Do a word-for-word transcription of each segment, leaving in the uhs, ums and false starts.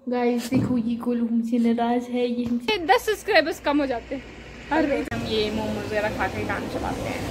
Guys देखो ये गोलू मुझसे नाराज है, ये दस सब्सक्राइबर्स कम हो जाते हैं हर रोज। हम ये मोमोज वगैरह खा के काम चलाते हैं।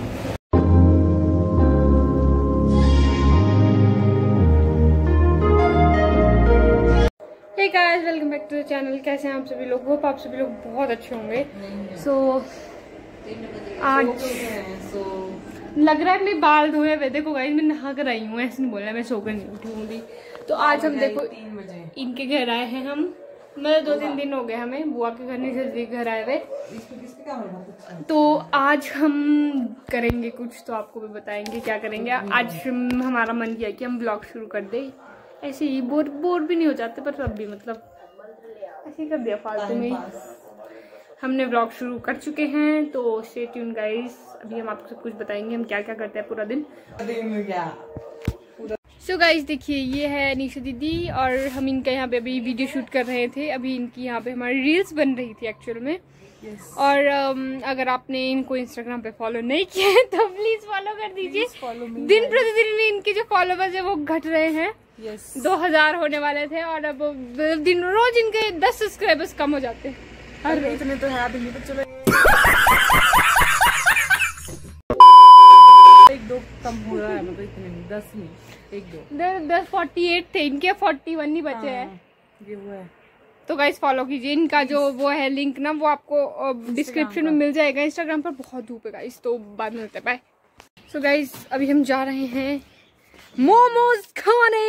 Hey guys, welcome back to the channel. कैसे हैं आप सभी लोग? होप आप सभी लोग बहुत अच्छे होंगे। सो so, आज लग रहा है मैं बाल धोए हुए। देखो गाइस, मैं नहा कर आई हूँ, ऐसे नहीं बोलना मैं सोकर नहीं उठी हूँ भी। तो आज हम देखो तीन बजे इनके घर आए हैं हम। मतलब दो तीन दिन हो गए हमें बुआ के घर नहीं जल्दी घर आए हुए। तो आज हम करेंगे कुछ, तो आपको भी बताएंगे क्या करेंगे। आज हमारा मन किया कि हम ब्लॉग शुरू कर दे, ऐसे ही बोर बोर भी नहीं हो जाते, पर तब भी मतलब ऐसे ही कर दिया फालतू में। हमने ब्लॉग शुरू कर चुके हैं, तो स्टे ट्यून गाइस। अभी हम आपको सब कुछ बताएंगे हम क्या क्या करते हैं पूरा दिन। सो so गाइस देखिए, ये है निशा दीदी और हम इनका यहाँ पे अभी वीडियो शूट कर रहे थे। अभी इनकी यहाँ पे हमारी रील्स बन रही थी एक्चुअल में। yes. और um, अगर आपने इनको इंस्टाग्राम पे फॉलो नहीं किया है तो प्लीज फॉलो कर दीजिए। दिन प्रतिदिन इनके जो फॉलोवर्स है वो घट रहे हैं। yes. दो हजार होने वाले थे और अब दिन रोज इनके दस सब्सक्राइबर्स कम हो जाते हैं हर रोज। इतने तो है भी तो चलो एक दो कम हो रहा है, मतलब इतने नहीं, दस नहीं, एक दो दस दस फोर्टी एट थे इनके, फोर्टी वन ही बचे हैं। ये वो है। तो गाइस फॉलो कीजिए इनका जो वो है लिंक ना, वो आपको डिस्क्रिप्शन में मिल जाएगा। इंस्टाग्राम पर बहुत धूप है गाइस, तो बाद में मिलते हैं, बाय। सो गाइस अभी हम जा रहे हैं मोमोज खाने।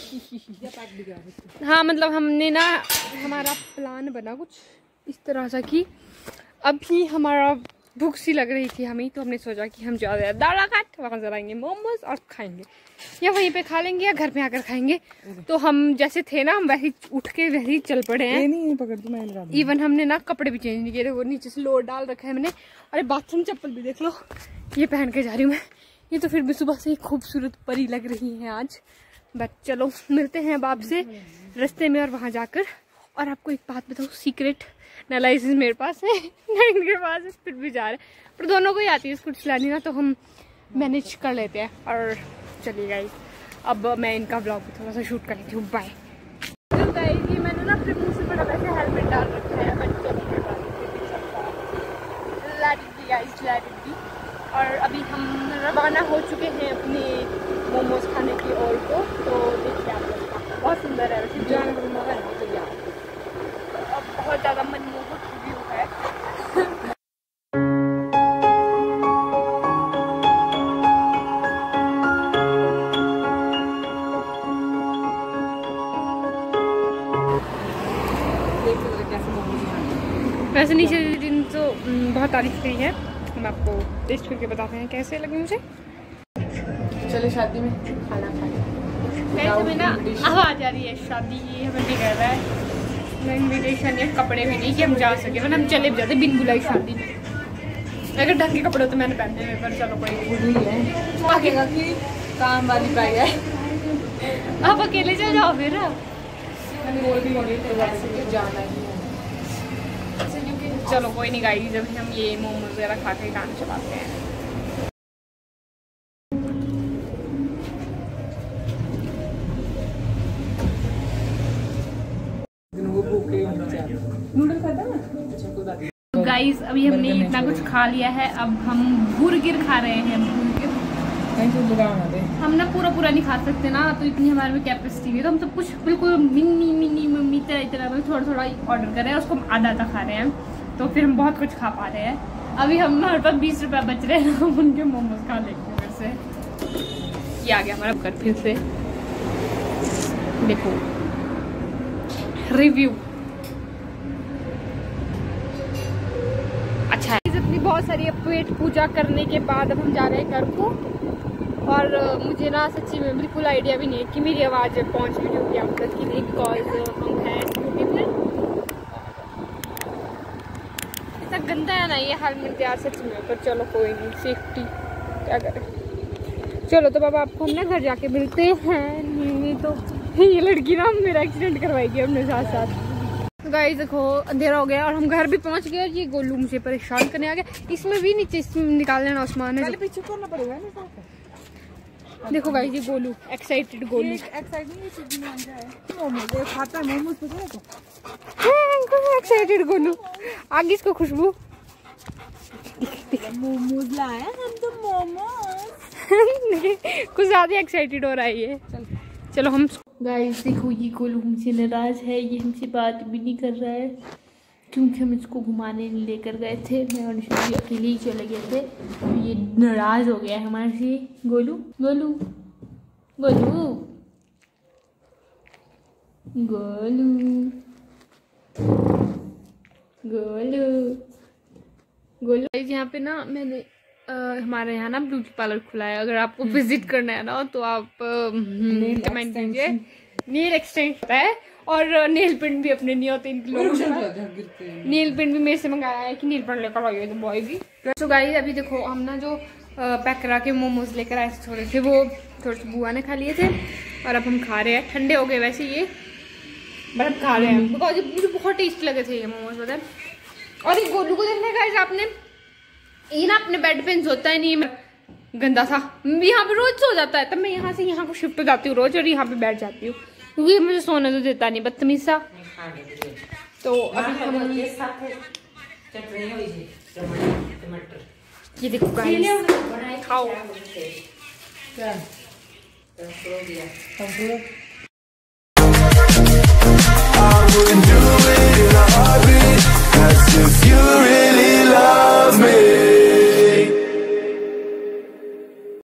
हाँ मतलब हमने ना, हमारा प्लान बना कुछ इस तरह सा कि अभी हमारा भूख सी लग रही थी हमें, तो हमने सोचा कि हम जा रहे हैं दाड़ाघाट, वहाँ जाएंगे मोमोज और खाएंगे, या वहीं पे खा लेंगे या घर पे आकर खाएंगे। तो हम जैसे थे ना, हम वैसे उठ के वैसे ही चल पड़े हैं। नहीं पकड़ दूं मैं। इवन हमने ना कपड़े भी चेंज नहीं किए, वो नीचे से लोड डाल रखा है मैंने। अरे बाथरूम चप्पल भी देख लो, ये पहन के जा रही हूँ मैं। ये तो फिर भी सुबह से ही खूबसूरत परी लग रही है आज। बट चलो मिलते हैं अब आपसे रास्ते में और वहाँ जाकर। और आपको एक बात बताऊँ, सीक्रेट ना लाइसेंस मेरे पास है ना इनके पास है, फिर भी जा रहे हैं। पर दोनों को ही आती है स्कूटी चलानी ना, तो हम मैनेज कर लेते हैं। और चलिए गाइस, अब मैं इनका ब्लॉग भी थोड़ा सा शूट कर लेती हूँ, बाय। तो गाइस ये मैंने ना अपने मुंह से बड़ा वैसे हेलमेट डाल रखा है, बट चलो गाइस दी। और अभी हम रवाना हो चुके हैं अपने मोमोज खाने की ओर को। तो देखिए आप लोग, बहुत सुंदर है वैसे जाने को मजा नहीं चाहिए। अब बहुत ज़्यादा मनमोहक व्यू है। वैसे नीचे दिन तो बहुत तारीफ करी है, हम आपको टेस्ट करके बताते हैं कैसे लगे मुझे। चले शादी में खाना खाने। वैसे में ना आवाज आ रही है, शादी हमें नहीं कर रहा है ना, इन्विटेशन या कपड़े भी नहीं कि हम जा सके, वरना हम चले भी जाते बिन बुलाई शादी में। अगर ढंग के कपड़े तो मैंने पहने हुए, पर चलो कोई नहीं है। आगेगा कि काम वाली पाई है, आप अकेले चल जाओ फिर। जाना ही है, चलो कोई नहीं गाइस, जब हम ये मोमोज वगैरह खा के काम चलाते हैं। गाइस अभी हमने इतना कुछ खा लिया है, अब हम बुर्गर खा रहे हैं। बुर्गर हम ना पूरा पूरा नहीं खा सकते ना, तो इतनी हमारे में कैपेसिटी नहीं है, तो हम सब कुछ बिल्कुल मिनी मिनी मिनी तरह इतना थोड़ा थोड़ा ऑर्डर कर रहे हैं, उसको हम आधा आधा खा रहे हैं, तो फिर हम बहुत कुछ खा पा रहे हैं। अभी हम हमारे पास बीस रुपया बच रहे हैं, हम उनके मोमोज खा लेंगे फिर से। ये आ गया हमारा घर फिर से, देखो रिव्यू अच्छा है। अपनी बहुत सारी पेट पूजा करने के बाद अब हम जा रहे हैं घर को। और मुझे ना सच्ची में बिल्कुल आइडिया भी नहीं है कि मेरी आवाज़ पहुंच रही होगी आप तक कि नहीं, बिकॉज हम हैं ड्यूटी पे। इतना गंदा है ना ये हाल में यार सच में, पर चलो कोई नहीं, सेफ्टी क्या करें। चलो तो बाबा आपको हम ना घर जाके मिलते हैं। नहीं तो ये लड़की ना मेरा एक्सीडेंट करवाएगी अपने साथ साथ। गाइस देखो अंधेरा हो गया और हम घर भी पहुंच गए। ये गोलू मुझे परेशान करने आ गया। इसमें भी नीचे इसमें निकाल लेना उस्मान है, पीछे करना पड़ेगा ना। देखो गाइस ये गोलू, एक्साइटेड गोलू। एक्साइटेड गोलू, आगे इसको खुशबू। मोमोज लाए हम तो, मोमोज। कुछ ज्यादा एक्साइटेड हो रहा है ये। चलो हम गाइस देखो ये गोलू हमसे नाराज है, ये हमसे बात भी नहीं कर रहा है क्योंकि हम इसको घुमाने लेकर गए थे। मैं और निशा अकेले ही चले गए थे, तो ये नाराज हो गया है हमारे से। गोलू गोलू गोलू गोलू गोलू गोलू। यहाँ पे ना मैंने आ, हमारे यहाँ ना ब्यूटी पार्लर खुला है, अगर आपको विजिट करना है ना तो आप कमेंट कीजिए। नेल एक्सटेंशन है और नेल पेंट भी अपने नहीं होते इनके लोगों के। नेल पेंट भी मेरे से मंगाया है कि नेल पेंट लेकर आइए तो बॉय भी। तो गाइस अभी देखो हम ना जो पैक करा के मोमोज लेकर आए थे थोड़े थे, वो थोड़े से बुआ ने खा लिए थे और अब हम खा रहे हैं। ठंडे हो गए वैसे ये, बट अब खा रहे हैं बिकॉज मुझे बहुत टेस्टी लगे थे ये मोमोज पता है। और ये गोलू को देखने गाइस आपने, ये ना अपने बेड पे सोता है नहीं, गंदा था, यहाँ पे रोज सो जाता है। तब मैं यहाँ से यहाँ को शिफ्ट हो जाती हूँ रोज और यहाँ पे बैठ जाती हूँ क्योंकि मुझे सोने तो देता नहीं, बदतमीज सा। तो अभी हम ये देखो गाइस खाओ।